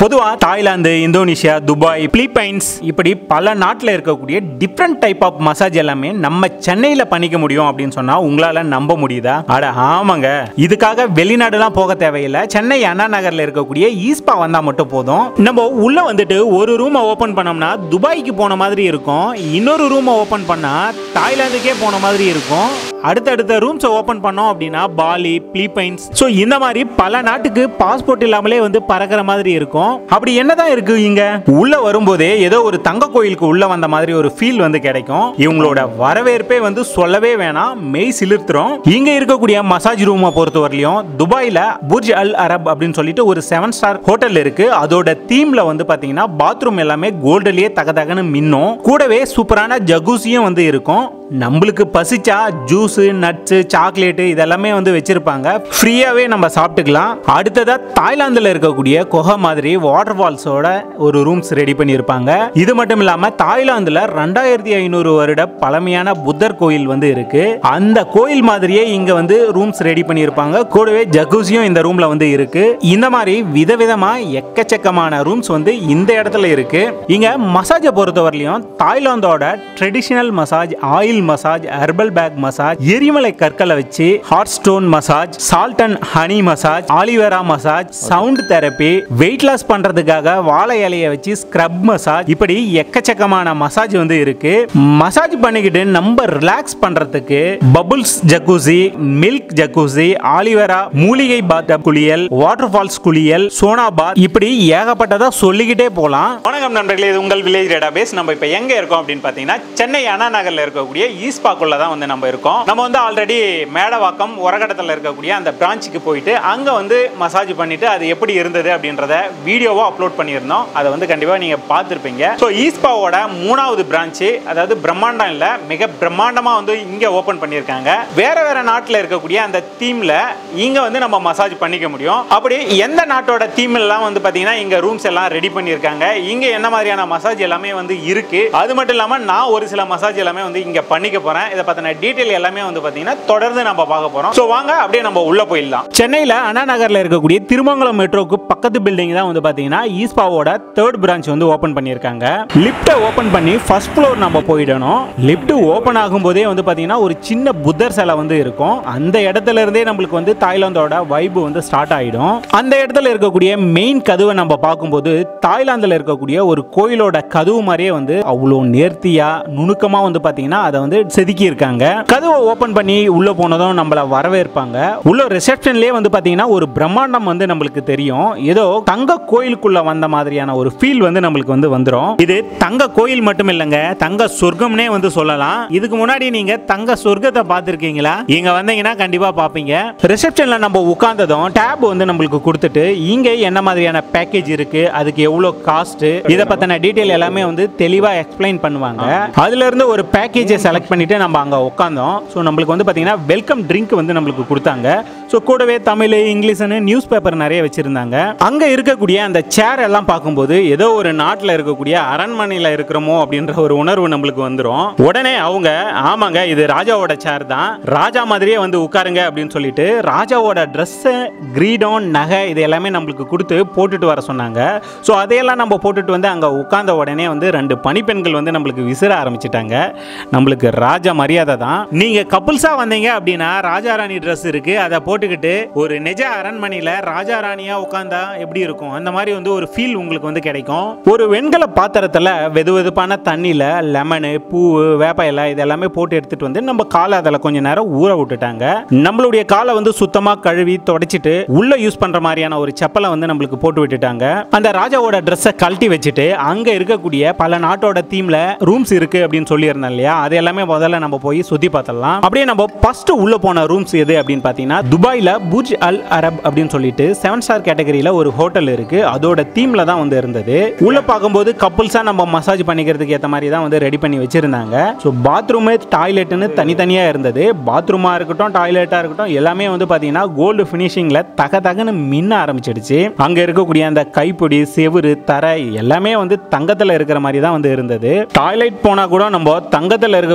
பொதுவா Thailand, Indonesia, Dubai, Philippines இப்படி பல நாட்டில் இருக்கக்கூடிய டிஃப்ரெண்ட் டைப் ஆஃப் மசாஜ் எல்லாமே நம்ம சென்னையில் பண்ணிக்க முடியும் அப்படின்னு சொன்னா உங்களால நம்ப முடியுதா? அட ஆமாங்க, இதுக்காக வெளிநாடுலாம் போக தேவையில்லை. சென்னை அண்ணா நகர்ல இருக்கக்கூடிய ஈஸ்பா வந்தா மட்டும் போதும். நம்ம உள்ள வந்துட்டு ஒரு ரூமை ஓபன் பண்ணோம்னா துபாய்க்கு போன மாதிரி இருக்கும், இன்னொரு ரூமை ஓபன் பண்ணா தாய்லாந்துக்கே போன மாதிரி இருக்கும், அடுத்தடுத்த ரூம்ஸ் ஓபன் பண்ணோம் அப்படின்னா பாலி, பிலிப்பைன்ஸ், ஸோ இந்த மாதிரி பல நாட்டுக்கு பாஸ்போர்ட் இல்லாமலே வந்து பறக்கிற மாதிரி இருக்கும். அப்படி என்னதான் இருக்கு இங்க? உள்ள வரும்போதே ஏதோ ஒரு தங்க கோயிலுக்கு உள்ள வந்த மாதிரி ஒரு ஃபீல் வந்து கிடைக்கும். இவங்களோட வரவேற்பே வந்து சொல்லவே வேணாம், மெய் சிலிர்த்துரும். இங்க இருக்கக்கூடிய மசாஜ் ரூமை பொறுத்தவரையிலும் துபாயில புர்ஜ் அல் அரப் அப்படின்னு சொல்லிட்டு ஒரு 7 ஸ்டார் ஹோட்டல் இருக்கு. அதோட தீம்ல வந்து பாத்தீங்கன்னா பாத்ரூம் எல்லாமே கோல்டுலயே தகதகன்னு மின்னும். கூடவே சூப்பரான ஜகூசியும் வந்து இருக்கும். நம்மளுக்கு பசிச்சா ஜூஸ், நட்ஸ், சாக்லேட் இதெல்லாமே வந்து வச்சிருப்பாங்க, ஃப்ரீயாவே நம்ம சாப்பிட்டுக்கலாம். அடுத்ததா தாய்லாந்துல இருக்கக்கூடிய குகை மாதிரி வாட்டர் ஃபால்ஸோட ஒரு ரூம்ஸ் ரெடி பண்ணியிருப்பாங்க. இது மட்டும் இல்லாம தாய்லாந்துல 2500 வருட பழமையான புத்தர் கோயில் வந்து இருக்கு. அந்த கோயில் மாதிரியே இங்க வந்து ரூம்ஸ் ரெடி பண்ணியிருப்பாங்க. கூடவே ஜகூசியும் இந்த ரூம்ல வந்து இருக்கு. இந்த மாதிரி விதவிதமா எக்கச்சக்கமான ரூம்ஸ் வந்து இந்த இடத்துல இருக்கு. இங்க மசாஜை பொறுத்தவரையிலும் தாய்லாந்தோட traditional massage, oil massage, herbal pack massage, எரிமலை கற்களை வச்சு hot stone massage, salt and honey massage, aloe vera massage, sound therapy, weight loss பண்றதுக்காக வாழை இலையை வச்சு ஸ்க்ரப் மசாஜ், இப்படி எக்கச்சக்கமான மசாஜ் வந்து இருக்கு. மசாஜ் பண்ணிக்கிட்டு நம்ம ரிலாக்ஸ் பண்றதுக்கு bubbles jacuzzi, milk jacuzzi, aloe vera மூலிகை பாத் குளியல், வாட்டர் ஃபால்ஸ் குளியல், சோனா பாத், இப்படி ஏகப்பட்டதா சொல்லிக்கிட்டே போலாம். வணக்கம் நண்பர்களே, இது உங்கள் வில்லேஜ் டேட்டாபேஸ். நம்ம இப்ப எங்க இருக்கோம் அப்படின்னு பாத்தீங்கன்னா சென்னை அண்ணா நகர்ல இருக்கக்கூடிய ஈஸ்பாக்குள்ள தான் வந்து நம்ம இருக்கோம். நம்ம வந்து ஆல்ரெடி மேடவாக்கம் ஒரகடத்தில் இருக்கக்கூடிய அந்த பிரான்ச்சுக்கு போயிட்டு அங்க வந்து மசாஜ் பண்ணிட்டு அது எப்படி இருந்தது அப்படின்றத வீடியோவா அப்லோட் பண்ணியிருந்தோம். அதை வந்து கண்டிப்பா நீங்க பார்த்திருப்பீங்க. ஸோ ஈஸ்பாவோட 3வது பிரான்ச்சு, அதாவது பிரம்மாண்டம் இல்ல, மிக பிரம்மாண்டமா வந்து இங்க ஓபன் பண்ணியிருக்காங்க. வேற வேற நாட்டில் இருக்கக்கூடிய அந்த தீம்ல இங்க வந்து நம்ம மசாஜ் பண்ணிக்க முடியும். அப்படி எந்த நாட்டோட தீம் எல்லாம் வந்து பாத்தீங்கன்னா இங்க ரூம்ஸ் எல்லாம் ரெடி பண்ணியிருக்காங்க, இங்க என்ன மாதிரியான மசாஜ் எல்லாமே வந்து இருக்கு. அது மட்டும் இல்லாம நான் ஒரு சில மசாஜ் எல்லாமே வந்து இங்க பண்ணிக்க போறேன். இத பத்தின டீடைல் எல்லாமே வந்து பாத்தீங்கன்னா தொடர்ந்து நம்ம பார்க்க போறோம். சோ வாங்க அப்படியே நம்ம உள்ள போயிடலாம். சென்னையில அண்ணா நகர்ல இருக்கக்கூடிய திருமங்கலம் மெட்ரோக்கு பக்கத்து பில்டிங் தான் வந்து பாத்தீங்கன்னா ஈஸ்பாவோட 3rd பிரான்ச் வந்து ஓபன் பண்ணிருக்காங்க. லிஃப்ட் ஓபன் பண்ணி ஃபர்ஸ்ட் ஃப்ளோர் நம்ம போயிடணும். லிஃப்ட் ஓபன் ஆகும்போதே வந்து பாத்தீங்கன்னா ஒரு சின்ன புத்தர் சிலை வந்து இருக்கும். அந்த இடத்துல இருந்தே நம்மளுக்கு வந்து தாய்லாந்தோட வைப் வந்து ஸ்டார்ட் ஆயிடும். அந்த இடத்துல இருக்கக்கூடிய மெயின் கதவை நம்ம பார்க்கும்போது தாய்லாந்துல இருக்கக்கூடிய ஒரு கோயிலோட கதவு மாதிரியே வந்து அவ்வளவு நேர்த்தியா நுணுக்கமா வந்து பாத்தீங்கன்னா அதை வந்து செதுக்கி இருக்காங்க. கதவை ஓபன் பண்ணி உள்ள போனதும் நம்மள வரவேற்பாங்க. உள்ள ரிசப்ஷன்லயே வந்து பாத்தீங்கன்னா ஒரு பிரம்மாண்டம் வந்து நம்மளுக்கு தெரியும். ஏதோ தங்க கோயிலுக்குள்ள வந்த மாதிரியான ஒரு ஃபீல் வந்து நம்மளுக்கு வந்து வந்துரும். இது தங்க கோயில் மட்டும் இல்லங்க, தங்க சொர்க்கம்னே வந்து சொல்லலாம். இதுக்கு முன்னாடி நீங்க தங்க சொர்க்கத்தை பார்த்திருக்கீங்களா? இங்க வந்தீங்கன்னா கண்டிப்பா பாப்பீங்க. ரிசப்ஷன்ல நம்ம உட்கார்ந்ததும் டேப் வந்து நம்மளுக்கு கொடுத்துட்டு இங்க என்ன மாதிரியான பேக்கேஜ் இருக்கு, அதுக்கு எவ்வளவு காஸ்ட், இத பத்தின டீடைல் எல்லாமே வந்து தெளிவா எக்ஸ்பிளைன் பண்ணுவாங்க. அதுல இருந்து ஒரு பேக்கேஜை செலக்ட் பண்ணிட்டு நம்ம அங்க உட்கார்ந்தோம். ஸோ நம்மளுக்கு வந்து பாத்தீங்கன்னா வெல்கம் ட்ரிங்க் வந்து நம்மளுக்கு கொடுத்தாங்க. ஸோ கூடவே தமிழ், இங்கிலீஷ்னு நியூஸ் பேப்பர் நிறைய வச்சிருந்தாங்க. அங்க இருக்கக்கூடிய அந்த சேர் எல்லாம் பார்க்கும்போது ஏதோ ஒரு நாட்டில் இருக்கக்கூடிய அரண்மனையில் இருக்கிறோமோ அப்படின்ற ஒரு உணர்வு நம்மளுக்கு வந்துடும். உடனே அவங்க ஆமாங்க இது ராஜாவோட சேர் தான், ராஜா மாதிரியே வந்து உட்காருங்க அப்படின்னு சொல்லிட்டு ராஜாவோட ட்ரெஸ், கிரீடம், நகை இது எல்லாமே நம்மளுக்கு கொடுத்து போட்டுட்டு வர சொன்னாங்க. ஸோ அதையெல்லாம் நம்ம போட்டுட்டு வந்து அங்கே உட்கார்ந்த உடனே வந்து 2 பணிப்பெண்கள் வந்து நம்மளுக்கு விசிற ஆரம்பிச்சிட்டாங்க. நம்மளுக்கு ராஜா மரியாதை தான். நீங்க கப்புள்ஸா வந்தீங்க அப்படின்னா ராஜா ராணி ட்ரெஸ் இருக்கு, அதை போட்டுக்கிட்டு ஒரு நிஜ அரண்மனையில ராஜா ராணியா உட்கார்ந்தா எப்படி இருக்கும் அந்த மாதிரி வந்து ஒரு ஃபீல் உங்களுக்கு வந்து கிடைக்கும். ஒரு வெண்கல பாத்திரத்துல வெதுவெதுப்பான தண்ணியில லெமனு, பூ, வேப்ப இலை இதெல்லாமே போட்டு எடுத்துட்டு வந்து நம்ம காலை அதில் கொஞ்ச நேரம் ஊற விட்டுட்டாங்க. நம்மளுடைய காலை வந்து சுத்தமா கழுவி தொடச்சிட்டு உள்ள யூஸ் பண்ற மாதிரியான ஒரு செப்பலை வந்து நம்மளுக்கு போட்டு விட்டுட்டாங்க. அந்த ராஜாவோட ட்ரெஸ்ஸை கழட்டி வச்சுட்டு அங்க இருக்கக்கூடிய பல நாட்டோட தீம்ல ரூம்ஸ் இருக்கு அப்படின்னு சொல்லி இருந்தேன் இல்லையா, அது எல்லாமே முதல்ல நம்ம போய் சுத்தி பார்த்தலாம். அப்படியே நம்ம ஃபர்ஸ்ட் உள்ள போன ரூம்ஸ் எது அப்படின்னு பாத்தீங்கன்னா துபாயில புர்ஜ் அல் அரப் அப்படின்னு சொல்லிட்டு 7 ஸ்டார் கேட்டகரியில ஒரு ஹோட்டல் இருக்கு. அதோட தீம்ல தான் வந்து இருந்தது. உள்ள பார்க்கும்போது கப்புள்ஸா நம்ம மசாஜ் பண்ணிக்கிறதுக்கு ஏற்ற மாதிரி தான் வந்து ரெடி பண்ணி வச்சிருந்தாங்க. ஸோ பாத்ரூம், டாய்லெட்னு தனித்தனியா இருந்தது. பாத்ரூமா இருக்கட்டும், டாய்லெட்டா இருக்கட்டும் எல்லாமே வந்து பாத்தீங்கன்னா கோல்டு பினிஷிங்ல தகன்னு மின்ன ஆரம்பிச்சிடுச்சு. அங்க இருக்கக்கூடிய அந்த கைப்பிடி, செவுரு, தரை எல்லாமே வந்து தங்கத்துல இருக்கிற மாதிரி தான் வந்து இருந்தது. டாய்லெட் போனா கூட நம்ம தங்கத்துல இருக்க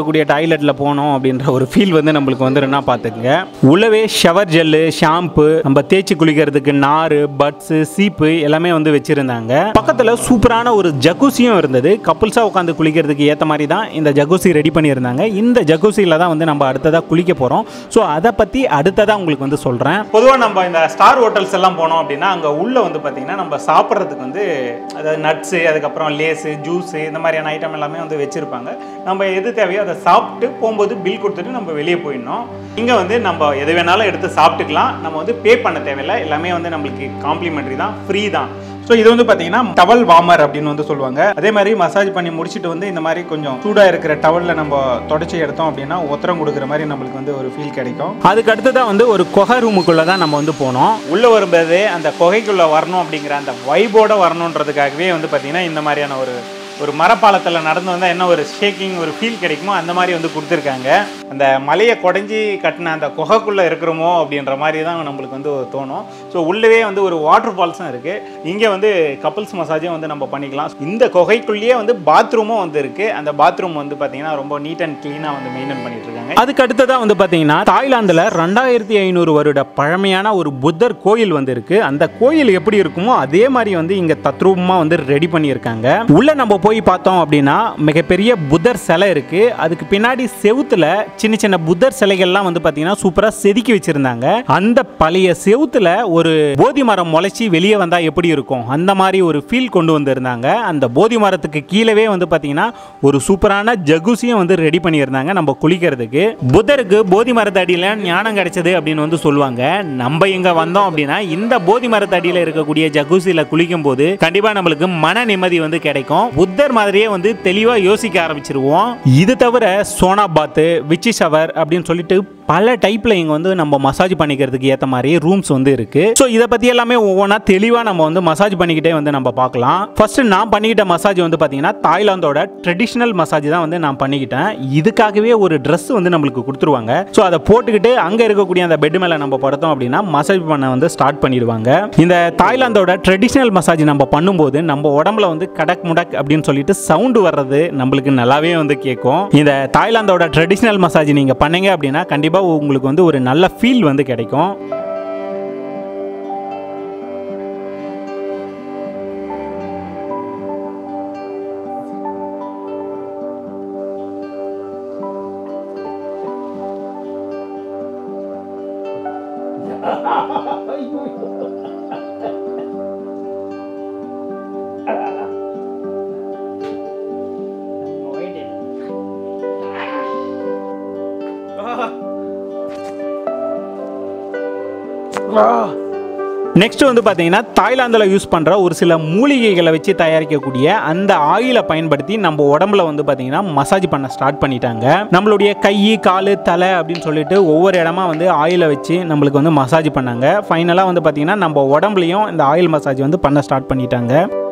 இருக்கக்கூடிய டாய்லெட்ல போனோம் அப்படின்ற ஒரு ஃபீல் வந்து நம்மளுக்கு வந்துருன்னா பார்த்துக்குங்க. உள்ளவே ஷவர் ஜெல்லு, ஷாம்பு, நம்ம தேய்ச்சி குளிக்கிறதுக்கு நார், பட்ஸ், சீப்பு எல்லாமே வந்து வச்சிருந்தாங்க. பக்கத்தில் சூப்பரான ஒரு ஜக்கூசியும் இருந்தது. கப்புள்ஸாக உட்காந்து குளிக்கிறதுக்கு ஏற்ற மாதிரி தான் இந்த ஜக்கூசி ரெடி பண்ணியிருந்தாங்க. இந்த ஜக்கூசியில் தான் வந்து நம்ம அடுத்ததாக குளிக்க போகிறோம். ஸோ அதை பற்றி அடுத்ததாக உங்களுக்கு வந்து சொல்கிறேன். பொதுவாக நம்ம இந்த ஸ்டார் ஹோட்டல்ஸ் எல்லாம் போனோம் அப்படின்னா அங்கே உள்ளே வந்து பார்த்திங்கன்னா நம்ம சாப்பிட்றதுக்கு வந்து அதாவது நட்ஸு, அதுக்கப்புறம் லேஸு, ஜூஸு இந்த மாதிரியான ஐட்டம் எல்லாமே வந்து வச்சுருப்பாங்க. நம்ம எது தேவையோ அதை சாப்பிட்டு போகும்போது பில் கொடுத்துட்டு நம்ம வெளியே போயிடணும். இங்கே வந்து நம்ம எது வேணாலும் எடுத்து சாப்பிட்டுக்கலாம். நம்ம வந்து பே பண்ண தேவையில்லை. எல்லாமே வந்து நம்மளுக்கு காம்ப்ளிமெண்ட்ரி தான், ஃப்ரீ தான். ஸோ இது வந்து பார்த்தீங்கன்னா டவல் வார்மர் அப்படின்னு வந்து சொல்லுவாங்க. அதே மாதிரி மசாஜ் பண்ணி முடிச்சுட்டு வந்து இந்த மாதிரி கொஞ்சம் சூடாக இருக்கிற டவலில் நம்ம தொடச்சி எடுத்தோம் அப்படின்னா ஒத்தரம் கொடுக்குற மாதிரி நம்மளுக்கு வந்து ஒரு ஃபீல் கிடைக்கும். அதுக்கு அடுத்ததான் வந்து ஒரு குகை ரூமுக்குள்ளே தான் நம்ம வந்து போனோம். உள்ளே வரும்போது அந்த குகைக்குள்ளே வரணும் அப்படிங்கிற அந்த வைபோட வரணுன்றதுக்காகவே வந்து பார்த்தீங்கன்னா இந்த மாதிரியான ஒரு மரப்பாலத்தில் நடந்து வந்தால் என்ன ஒரு ஷேக்கிங் ஒரு ஃபீல் கிடைக்குமோ அந்த மாதிரி வந்து கொடுத்துருக்காங்க. அந்த மலையை குடஞ்சி கட்டின அந்த குகைக்குள்ளே இருக்கிறோமோ அப்படின்ற மாதிரி தான் நம்மளுக்கு வந்து தோணும். ஸோ உள்ளவே வந்து ஒரு வாட்டர் ஃபால்ஸும் இருக்குது. இங்கே வந்து கப்புள்ஸ் மசாஜும் வந்து நம்ம பண்ணிக்கலாம். இந்த குகைக்குள்ளேயே வந்து பாத்ரூமும் வந்து இருக்குது. அந்த பாத்ரூம் வந்து பார்த்தீங்கன்னா ரொம்ப நீட் அண்ட் க்ளீனாக வந்து மெயின்டைன் பண்ணிட்டு இருக்காங்க. அதுக்கு அடுத்ததாக வந்து பார்த்தீங்கன்னா தாய்லாந்தில் 2500 வருட பழமையான ஒரு புத்தர் கோயில் வந்து இருக்குது. அந்த கோயில் எப்படி இருக்குமோ அதே மாதிரி வந்து இங்கே தத்ரூபமாக வந்து ரெடி பண்ணியிருக்காங்க. உள்ள நம்ம போய் பார்த்தோம் அப்படின்னா மிகப்பெரிய புத்தர் சிலை இருக்கு. அதுக்கு பின்னாடி செவுத்துல சின்ன சின்ன புத்தர் சிலைகள்லாம் வந்து பார்த்தீங்கன்னா சூப்பராக செதுக்கி வச்சிருந்தாங்க. அந்த பழைய செவுத்துல ஒரு போதி மரம் முளைச்சி வெளியே வந்தா எப்படி இருக்கும் அந்த மாதிரி ஒரு ஃபீல் கொண்டு வந்திருந்தாங்க. அந்த போதி மரத்துக்கு கீழவே வந்து பார்த்தீங்கன்னா ஒரு சூப்பரான ஜகுசியும் வந்து ரெடி பண்ணியிருந்தாங்க நம்ம குளிக்கிறதுக்கு. புத்தருக்கு போதி மரத்தடியில் ஞானம் கிடைச்சது அப்படின்னு வந்து சொல்லுவாங்க. நம்ம இங்க வந்தோம் அப்படின்னா இந்த போதி மரத்தடியில் இருக்கக்கூடிய ஜகுசியில் குளிக்கும் போது கண்டிப்பா நம்மளுக்கு மன நிம்மதி வந்து கிடைக்கும். புத்தர் மாதிரியே வந்து தெளிவா யோசிக்க ஆரம்பிச்சிருவோம். இது தவிர சோனா பாத், விச்சி ஷவர் அப்படின்னு சொல்லிட்டு பல டைப்ல இங்க வந்து நம்ம மசாஜ் பண்ணிக்கிறதுக்கு ஏற்ற மாதிரி ரூம்ஸ் வந்து இருக்கு. ஸோ இதை பத்தி எல்லாமே ஒவ்வொன்றா தெளிவா நம்ம வந்து மசாஜ் பண்ணிக்கிட்டே வந்து நம்ம பார்க்கலாம். ஃபர்ஸ்ட் நான் பண்ணிக்கிட்ட மசாஜ் வந்து பார்த்தீங்கன்னா தாய்லாந்தோட ட்ரெடிஷ்னல் மசாஜ் தான் வந்து நான் பண்ணிக்கிட்டேன். இதுக்காகவே ஒரு ட்ரெஸ் வந்து நம்மளுக்கு கொடுத்துருவாங்க. ஸோ அதை போட்டுக்கிட்டு அங்கே இருக்கக்கூடிய அந்த பெட் மேலே நம்ம படுத்தோம் அப்படின்னா மசாஜ் பண்ண வந்து ஸ்டார்ட் பண்ணிடுவாங்க. இந்த தாய்லாந்தோட ட்ரெடிஷ்னல் மசாஜ் நம்ம பண்ணும்போது நம்ம உடம்புல வந்து கடக் முடக் அப்படின்னு சொல்லிட்டு சவுண்டு வர்றது நம்மளுக்கு நல்லாவே வந்து கேட்கும். இந்த தாய்லாந்தோட ட்ரெடிஷ்னல் மசாஜ் நீங்க பண்ணீங்க அப்படின்னா கண்டிப்பா உங்களுக்கு வந்து ஒரு நல்ல ஃபீல் வந்து கிடைக்கும். நெக்ஸ்ட் வந்து பார்த்தீங்கன்னா தாய்லாந்தில் யூஸ் பண்ணுற ஒரு சில மூலிகைகளை வச்சு தயாரிக்கக்கூடிய அந்த ஆயிலை பயன்படுத்தி நம்ம உடம்புல வந்து பார்த்தீங்கன்னா மசாஜ் பண்ண ஸ்டார்ட் பண்ணிட்டாங்க. நம்மளுடைய கை, கால், தலை அப்படின்னு சொல்லிட்டு ஒவ்வொரு இடமா வந்து ஆயிலை வச்சு நம்மளுக்கு வந்து மசாஜ் பண்ணாங்க. ஃபைனலாக வந்து பார்த்தீங்கன்னா நம்ம உடம்புலையும் இந்த ஆயில் மசாஜ் வந்து பண்ண ஸ்டார்ட் பண்ணிட்டாங்க.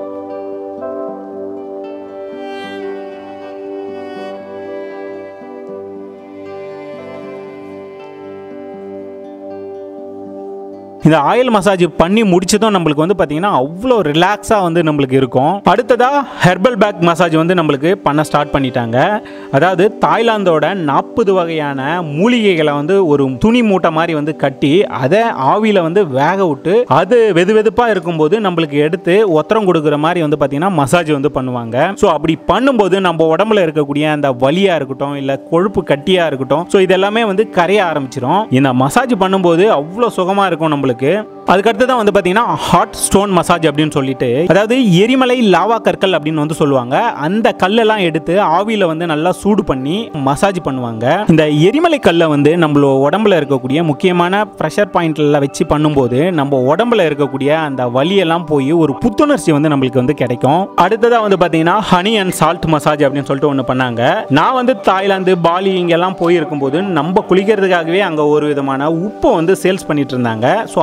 இந்த ஆயில் மசாஜ் பண்ணி முடிச்சதும் நம்மளுக்கு வந்து பார்த்தீங்கன்னா அவ்வளோ ரிலாக்ஸாக வந்து நம்மளுக்கு இருக்கும். அடுத்ததாக ஹெர்பல் பேக் மசாஜ் வந்து நம்மளுக்கு பண்ண ஸ்டார்ட் பண்ணிட்டாங்க. அதாவது தாய்லாந்தோட 40 வகையான மூலிகைகளை வந்து ஒரு துணி மூட்டை மாதிரி வந்து கட்டி அதை ஆவியில் வந்து வேக விட்டு அது வெது வெதுப்பாக இருக்கும்போது நம்மளுக்கு எடுத்து ஒத்தரம் கொடுக்குற மாதிரி வந்து பார்த்தீங்கன்னா மசாஜ் வந்து பண்ணுவாங்க. ஸோ அப்படி பண்ணும்போது நம்ம உடம்புல இருக்கக்கூடிய அந்த வலியாக இருக்கட்டும் இல்லை கொழுப்பு கட்டியாக இருக்கட்டும் ஸோ இதெல்லாமே வந்து கரைய ஆரம்பிச்சிடும். இந்த மசாஜ் பண்ணும்போது அவ்வளோ சுகமாக இருக்கும் நம்மளுக்கு. அதுக்கடுத்து தான் வந்து பார்த்தீங்கன்னா ஹாட் ஸ்டோன் மசாஜ் அப்படின்னு சொல்லிட்டு அதாவது எரிமலை லாவா கற்கள் அப்படின்னு வந்து சொல்லுவாங்க. அந்த கல்லெல்லாம் எடுத்து ஆவியில் வந்து நல்லா சூடு பண்ணி மசாஜ் பண்ணுவாங்க. இந்த எரிமலை கல்லை வந்து நம்ம உடம்புல இருக்கக்கூடிய முக்கியமான ப்ரெஷர் பாயிண்ட்ல வச்சு பண்ணும்போது நம்ம உடம்புல இருக்கக்கூடிய அந்த வலியெல்லாம் போய் ஒரு புத்துணர்ச்சி வந்து நம்மளுக்கு வந்து கிடைக்கும். அடுத்ததாக வந்து பார்த்தீங்கன்னா ஹனி அண்ட் சால்ட் மசாஜ் அப்படின்னு சொல்லிட்டு ஒன்று பண்ணாங்க. நான் வந்து தாய்லாந்து, பாலி இங்கெல்லாம் போயிருக்கும் போது நம்ம குளிக்கிறதுக்காகவே அங்கே ஒரு விதமான உப்பை வந்து சேல்ஸ் பண்ணிட்டு இருந்தாங்க. ஸோ அந்த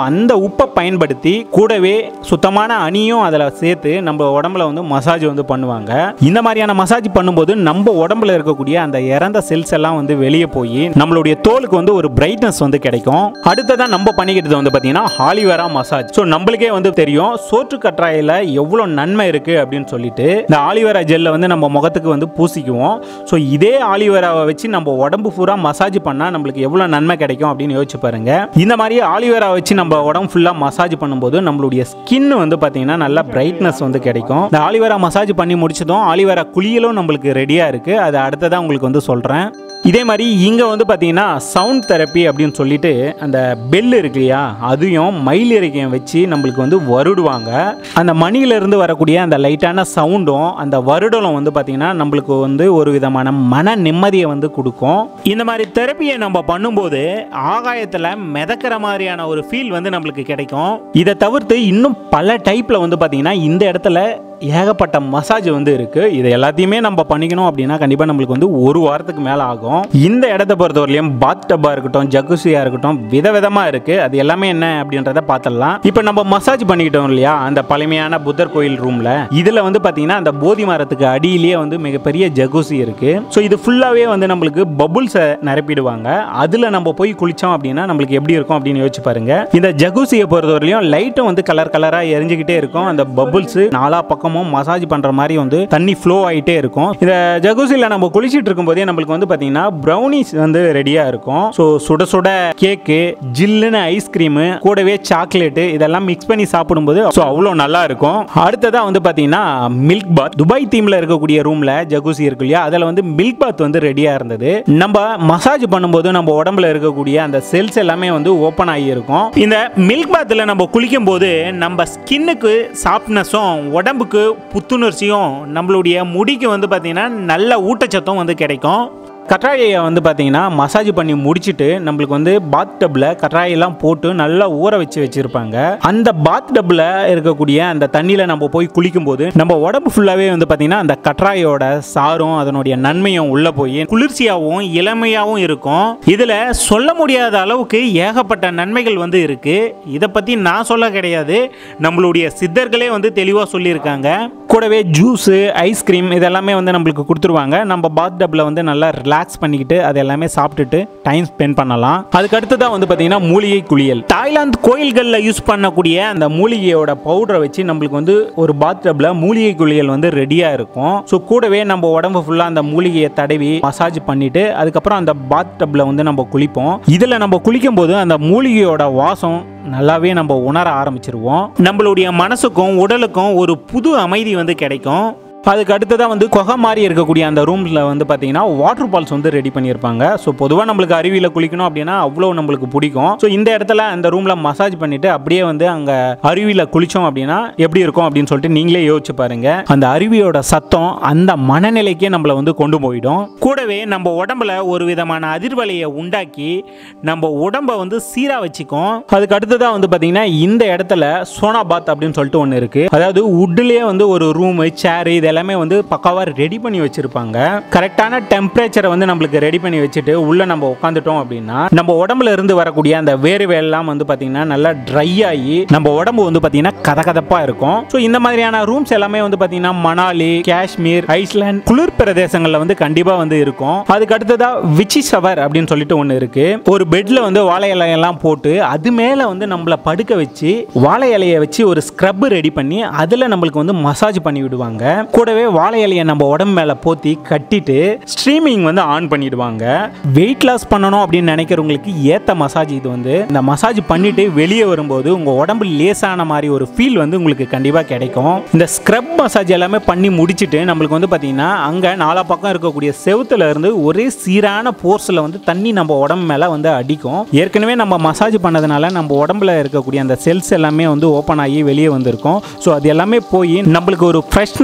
உப்பை பயன்படுத்தி கூடவே சுத்தமான அணியும் அதில் சேர்த்து நம்ம உடம்புல வந்து மசாஜ் வந்து பண்ணுவாங்க. இந்த மாதிரியான மசாஜ் பண்ணும்போது நம்ம உடம்புல இருக்கக்கூடிய அந்த இறந்த செல்ஸ் எல்லாம் வந்து வெளியே போய் நம்மளுடைய தோலுக்கு வந்து ஒரு பிரைட்னஸ் வந்து கிடைக்கும். அடுத்ததான் நம்ம பண்ணிக்கிட்டது வந்து பார்த்தீங்கன்னா ஆலிவேரா மசாஜ். ஸோ நம்மளுக்கே வந்து தெரியும் சோற்று கற்றாழையில் எவ்வளோ நன்மை இருக்கு அப்படின்னு சொல்லிட்டு இந்த ஆலிவேரா ஜெல்லை வந்து நம்ம முகத்துக்கு வந்து பூசிக்குவோம். ஸோ இதே ஆலிவேராவை வச்சு நம்ம உடம்பு பூரா மசாஜ் பண்ணால் நம்மளுக்கு எவ்வளோ நன்மை கிடைக்கும் அப்படின்னு யோசிச்சு பாருங்க. இந்த மாதிரி ஆலிவேரா வச்சு நம்ம உடம்பு ஃபுல்லாக மசாஜ் பண்ணும்போது நம்மளுடைய ஸ்கின் வந்து பார்த்தீங்கன்னா நல்ல பிரைட்னஸ் வந்து கிடைக்கும். இந்த ஆலிவேரா மசாஜ் பண்ணி முடிச்சதும் ஆலிவேரா குளியலும் நம்மளுக்கு ரெடியாக இருக்கு. அது அடுத்ததான் உங்களுக்கு வந்து சொல்கிறேன். இதே மாதிரி இங்கே வந்து பார்த்தீங்கன்னா சவுண்ட் தெரப்பி அப்படின்னு சொல்லிட்டு அந்த பெல் இருக்கு இல்லையா, அதையும் மயில் இறக்கையும் வச்சு நம்மளுக்கு வந்து வருடுவாங்க. அந்த மணியிலிருந்து வரக்கூடிய அந்த லைட்டான சவுண்டும் அந்த வருடலும் வந்து பார்த்தீங்கன்னா நம்மளுக்கு வந்து ஒரு விதமான மன நிம்மதியை வந்து கொடுக்கும். இந்த மாதிரி தெரப்பியை நம்ம பண்ணும்போது ஆகாயத்தில் மிதக்கிற மாதிரியான ஒரு ஃபீல் வந்து நம்மளுக்கு கிடைக்கும். இதை தவிர்த்து இன்னும் பல டைப்பில் வந்து பார்த்தீங்கன்னா இந்த இடத்துல ஏகப்பட்ட மசாஜ் வந்து இருக்கு. இது எல்லாத்தையுமே நம்ம பண்ணிக்கணும் அப்படின்னா கண்டிப்பாக நம்மளுக்கு வந்து ஒரு வாரத்துக்கு மேலே ஆகும். இந்த இடத்த பொறுத்தவரையிலும் பாத் டப்பாக இருக்கட்டும், ஜக்குசியாக இருக்கட்டும், விதவிதமாக இருக்கு. அது எல்லாமே என்ன அப்படின்றத பார்த்துடலாம். இப்போ நம்ம மசாஜ் பண்ணிக்கிட்டோம் இல்லையா அந்த பழமையான புத்தர் கோயில் ரூம்ல, இதில் வந்து பார்த்தீங்கன்னா அந்த போதி மரத்துக்கு அடியிலேயே வந்து மிகப்பெரிய ஜக்குசி இருக்கு. ஸோ இது ஃபுல்லாகவே வந்து நம்மளுக்கு பபுள்ஸை நிரப்பிடுவாங்க. அதில் நம்ம போய் குளிச்சோம் அப்படின்னா நம்மளுக்கு எப்படி இருக்கும் அப்படின்னு யோசிச்சு பாருங்க. இந்த ஜக்குசியை பொறுத்தவரையிலும் லைட்டும் வந்து கலர் கலராக எரிஞ்சுக்கிட்டே இருக்கும். அந்த பபுள்ஸ் நாலா பக்கம் மசாஜ் பண்ற மாதிரி வந்து தண்ணி ஃப்ளோ ஆயிட்டே இருக்கும். இந்த ஜகுசில நம்ம குளிச்சிட்டு இருக்கும்போதே நம்மளுக்கு வந்து பாத்தீங்கன்னா ப்ரௌனிஸ் வந்து ரெடியா இருக்கும். ஸோ சுட சுட கேக்கு, ஜில்லுன்னு ஐஸ்கிரீம், கூடவே சாக்லேட் இதெல்லாம் மிக்ஸ் பண்ணி சாப்பிடும்போது ஸோ அவ்வளோ நல்லா இருக்கும். அடுத்ததா வந்து பாத்தீங்கன்னா மில்க் பாத். துபாய் தீம்ல இருக்கக்கூடிய ரூம்ல ஜகுசி இருக்கு இல்லையா, அதில் வந்து மில்க் பாத் வந்து ரெடியா இருந்தது. நம்ம மசாஜ் பண்ணும்போது நம்ம உடம்புல இருக்கக்கூடிய அந்த செல்ஸ் எல்லாமே வந்து ஓப்பன் ஆகி இருக்கும். இந்த மில்க் பாத்ல நம்ம குளிக்கும் போது நம்ம ஸ்கின்னுக்கு சாஃப்ட்னஸும் உடம்புக்கு புத்துணர்ச்சியும் நம்மளுடைய முடிக்கு வந்து பார்த்தீங்கன்னா நல்ல ஊட்டச்சத்தும் வந்து கிடைக்கும். கற்றாழையை வந்து பார்த்தீங்கன்னா மசாஜ் பண்ணி முடிச்சுட்டு நம்மளுக்கு வந்து பாத் டப்பில் கற்றாழையெல்லாம் போட்டு நல்லா ஊற வச்சிருப்பாங்க. அந்த பாத் டப்பில் இருக்கக்கூடிய அந்த தண்ணியில் நம்ம போய் குளிக்கும்போது நம்ம உடம்பு ஃபுல்லாகவே வந்து பார்த்தீங்கன்னா அந்த கற்றாழையோட சாரும் அதனுடைய நன்மையும் உள்ளே போய் குளிர்ச்சியாகவும் இளமையாகவும் இருக்கும். இதில் சொல்ல முடியாத அளவுக்கு ஏகப்பட்ட நன்மைகள் வந்து இருக்குது. இதை பற்றி நான் சொல்ல கிடையாது, நம்மளுடைய சித்தர்களே வந்து தெளிவாக சொல்லியிருக்காங்க. கூடவே ஜூஸு, ஐஸ்கிரீம் இதெல்லாமே வந்து நம்மளுக்கு கொடுத்துருவாங்க. நம்ம பாத் டப்பில் வந்து நல்லா ரிலாக்ஸ் பண்ணிக்கிட்டு அது எல்லாமே சாப்பிட்டுட்டு டைம் ஸ்பெண்ட் பண்ணலாம். அதுக்கு அடுத்ததான் வந்து பார்த்தீங்கன்னா மூலிகை குளியல். தாய்லாந்து கோயில்களில் யூஸ் பண்ணக்கூடிய அந்த மூலிகையோட பவுடரை வச்சு நம்மளுக்கு வந்து ஒரு பாத் டப்பில் மூலிகை குளியல் வந்து ரெடியாக இருக்கும். ஸோ கூடவே நம்ம உடம்பு ஃபுல்லாக அந்த மூலிகையை தடவி மசாஜ் பண்ணிட்டு அதுக்கப்புறம் அந்த பாத் டப்பில் வந்து நம்ம குளிப்போம். இதில் நம்ம குளிக்கும் போது அந்த மூலிகையோட வாசம் நல்லாவே நம்ம உணர ஆரம்பிச்சிருவோம். நம்மளுடைய மனசுக்கும் உடலுக்கும் ஒரு புது அமைதி வந்து கிடைக்கும். அதுக்கு அடுத்ததான் வந்து குகை மாதிரி இருக்கக்கூடிய அந்த ரூமில் வந்து பார்த்தீங்கன்னா வாட்டர் ஃபால்ஸ் வந்து ரெடி பண்ணியிருப்பாங்க. ஸோ பொதுவாக நம்மளுக்கு அருவியில் குளிக்கணும் அப்படின்னா அவ்வளோ நம்மளுக்கு பிடிக்கும். ஸோ இந்த இடத்துல அந்த ரூமில் மசாஜ் பண்ணிட்டு அப்படியே வந்து அங்கே அருவியில் குளித்தோம் அப்படின்னா எப்படி இருக்கும் அப்படின்னு சொல்லிட்டு நீங்களே யோசிச்சு பாருங்க. அந்த அருவியோட சத்தம் அந்த மனநிலைக்கே நம்மளை வந்து கொண்டு போயிடும். கூடவே நம்ம உடம்புல ஒரு விதமான அதிர்வலையை உண்டாக்கி நம்ம உடம்பை வந்து சீராக வச்சுக்கும். அதுக்கு அடுத்ததாக வந்து பார்த்தீங்கன்னா இந்த இடத்துல சோனா பாத் அப்படின்னு சொல்லிட்டு ஒன்று இருக்கு. அதாவது உட்லேயே வந்து ஒரு ரூமு, சேரு இது எல்லாமே வந்து பக்காவா ரெடி பண்ணி வச்சிருப்பாங்க. கரெக்டான டெம்பரேச்சரை வந்து நம்மளுக்கு ரெடி பண்ணி வச்சுட்டு உள்ள நம்ம உட்காந்துட்டோம் அப்படின்னா நம்ம உடம்புல இருந்து வரக்கூடிய அந்த வேர்வை எல்லாம் வந்து பாத்தீங்கன்னா நல்லா ட்ரை ஆகி நம்ம உடம்பு வந்து பாத்தீங்கன்னா கதகதப்பா இருக்கும். ஸோ இந்த மாதிரியான ரூம்ஸ் எல்லாமே வந்து பாத்தீங்கன்னா மணாலி, காஷ்மீர், ஐஸ்லாந்து குளிர் பிரதேசங்கள்ல வந்து கண்டிப்பா வந்து இருக்கும். அதுக்கு அடுத்ததா விச்சி ஷவர் அப்படின்னு சொல்லிட்டு ஒன்று இருக்கு. ஒரு பெட்ல வந்து வாழை இலையெல்லாம் போட்டு அது மேல வந்து நம்மள படுக்க வச்சு வாழை இலையை வச்சு ஒரு ஸ்க்ரப் ரெடி பண்ணி அதுல நம்மளுக்கு வந்து மசாஜ் பண்ணி விடுவாங்க. கூடவே வாழை இலையை நம்ம உடம்பு மேல போத்தி கட்டிட்டு ஸ்ட்ரீமிங் வந்து ஆன் பண்ணிடுவாங்க. வெயிட் லாஸ் பண்ணணும் அப்படின்னு நினைக்கிறவங்களுக்கு ஏத்த மசாஜ் இது வந்து. இந்த மசாஜ் பண்ணிட்டு வெளியே வரும்போது உங்க உடம்பு லேசான மாதிரி ஒரு ஃபீல் வந்து உங்களுக்கு கண்டிப்பா கிடைக்கும். இந்த ஸ்க்ரப் மசாஜ் எல்லாமே பண்ணி முடிச்சிட்டு நம்மளுக்கு வந்து பாத்தீங்கன்னா அங்க நாலா பக்கம் இருக்கக்கூடிய செவுத்துல இருந்து ஒரே சீரான போர்ஸ்ல வந்து தண்ணி நம்ம உடம்பு மேல வந்து அடிக்கும். ஏற்கனவே நம்ம மசாஜ் பண்ணதுனால நம்ம உடம்புல இருக்கக்கூடிய அந்த செல்ஸ் எல்லாமே வந்து ஓப்பன் ஆகி வெளியே வந்திருக்கும். ஸோ அது எல்லாமே போய் நம்மளுக்கு ஒரு ஃப்ரெஷ்னஸ் வந்து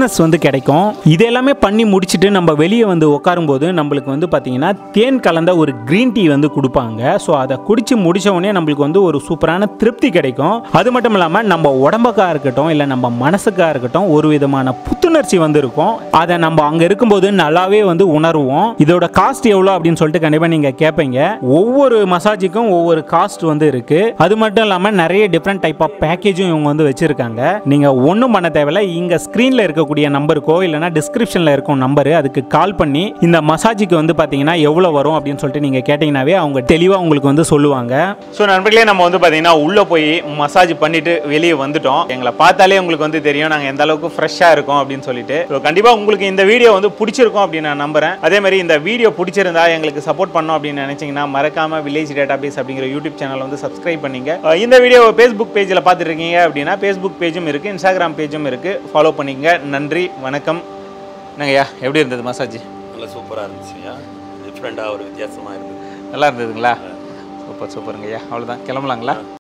கிடைக்கும். இது எல்லாமே பண்ணி முடிச்சுட்டு நம்ம வெளியே வந்து உட்காரும்போது நம்மளுக்கு வந்து பார்த்தீங்கன்னா தேன் கலந்த ஒரு கிரீன் டீ வந்து கொடுப்பாங்க. ஸோ அதை குடிச்சு முடிச்ச உடனே நம்மளுக்கு வந்து ஒரு சூப்பரான திருப்தி கிடைக்கும். அது மட்டும் இல்லாமல் நம்ம உடம்புக்காக இருக்கட்டும் இல்லை நம்ம மனசுக்காக இருக்கட்டும் ஒரு விதமான புத்துணர்ச்சி வந்து இருக்கும். அதை நம்ம அங்கே இருக்கும்போது நல்லாவே வந்து உணர்வோம். இதோட காஸ்ட் எவ்வளோ அப்படின்னு சொல்லிட்டு கண்டிப்பாக நீங்கள் கேட்பீங்க. ஒவ்வொரு மசாஜுக்கும் ஒவ்வொரு காஸ்ட் வந்து இருக்கு. அது மட்டும் இல்லாமல் நிறைய டிஃப்ரெண்ட் டைப் ஆஃப் பேக்கேஜும் இவங்க வந்து வச்சிருக்காங்க. நீங்கள் ஒன்றும் பண்ண தேவையில்ல. இங்கே ஸ்க்ரீனில் இருக்கக்கூடிய நம்பருக்கோ இல்லைனா டிஸ்கிரிப்ஷனில் இருக்கும் நம்பரு அதுக்கு கால் பண்ணி இந்த மசாஜுக்கு வந்து பார்த்தீங்கன்னா எவ்வளோ வரும் அப்படின்னு சொல்லிட்டு நீங்கள் கேட்டிங்கனாவே அவங்க தெளிவாக உங்களுக்கு வந்து சொல்லுவாங்க. ஸோ நண்பர்களே நம்ம வந்து பார்த்தீங்கன்னா உள்ளே போய் மசாஜ் பண்ணிட்டு வெளியே வந்துட்டோம். எங்களை பார்த்தாலே உங்களுக்கு வந்து தெரியும் நாங்கள் எந்த அளவுக்கு ஃப்ரெஷ்ஷாக இருக்கோம் அப்படின்னு சொல்லிட்டு. ஸோ கண்டிப்பாக உங்களுக்கு இந்த வீடியோ வந்து பிடிச்சிருக்கும் அப்படின்னு நான் நம்புறேன். அதே மாதிரி இந்த வீடியோ பிடிச்சிருந்தா எங்களுக்கு சப்போர்ட் பண்ணோம் அப்படின்னு நினைச்சீங்கன்னா மறக்காம வில்லேஜ் டேட்டாபேஸ் அப்படிங்கிற யூடியூப் சேனல் வந்து சப்ஸ்கிரைப் பண்ணீங்க. இந்த வீடியோ ஃபேஸ்புக் பேஜில் பார்த்துட்டு இருக்கீங்க அப்படின்னா ஃபேஸ்புக் பேஜும் இருக்குது, இன்ஸ்டாகிராம் பேஜும் இருக்குது, ஃபாலோ பண்ணிங்க. நன்றி, வணக்கம். என்னங்கய்யா எப்படி இருந்தது மசாஜ்? நல்லா சூப்பராக இருந்துச்சுங்க. டிஃப்ரெண்ட்டாக ஒரு வித்தியாசமாக இருந்தது. நல்லா இருந்ததுங்களா? சூப்பர் சூப்பருங்கய்யா. அவ்வளோதான், கிளம்பலாங்களா?